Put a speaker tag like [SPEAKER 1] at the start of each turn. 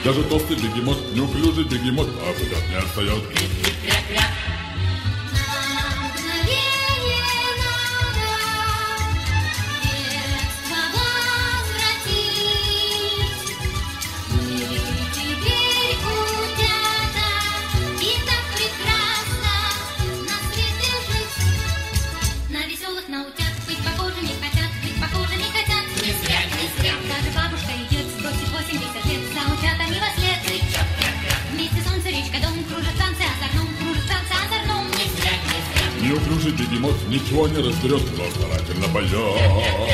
[SPEAKER 1] Даже толстый бегемот, неуклюжий бегемот, а куда не отстает. Неуклюжий бегемот ничего не разберет, но старательно поет.